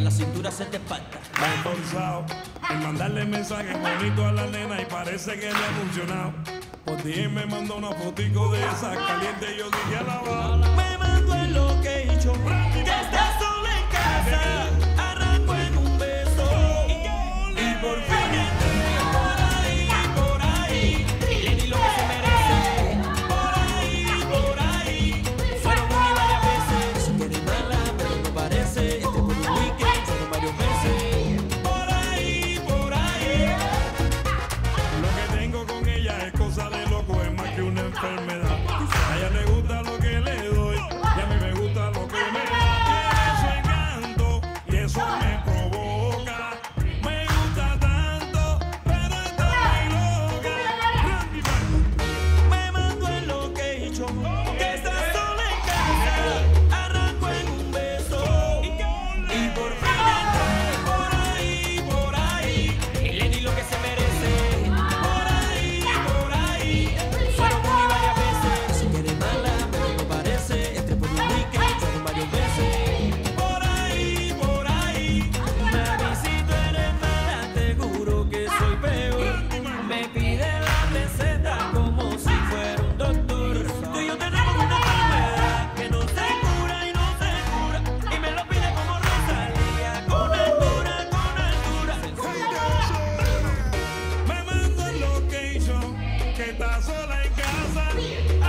la cintura se te falta. Me he esforzado en mandarle mensajes bonitos a la nena y parece que le ha funcionado. Por ti me mandó una fotico de esa caliente y yo dije alabado. Me mandó el location, que está sola en casa. Arrancó en un beso y por fin entré por ahí. Le di lo que se merece. Por ahí. Fueron una y varias veces. Si quieres mala, pero no parece. Este por un weekend, fueron varios meses. Por ahí. Lo que tengo con ella es cosa de loco, es más que una enfermedad. A ella le gusta lo que le doy y a mí me gusta lo que me da. Tiene su encanto y eso me provoca. Me gusta tanto, pero está muy loca. Me mandó el location, que está sola en casa. Arrancó en un beso y por fin entré por ahí. Y le di lo que se merece. Por ahí. Fueron una y varias veces. Si quieres mala, pero no parece. Entré por un weekend, fueron varios meses. Por ahí. Mami, si tú eres mala, te juro que soy peor. Me pide la receta como si fuera un doctor. Tú y yo tenemos una enfermedad que no se cura y no se cura. Y me lo pide como Rosalía, con altura. Me mando el location que está sola en casa.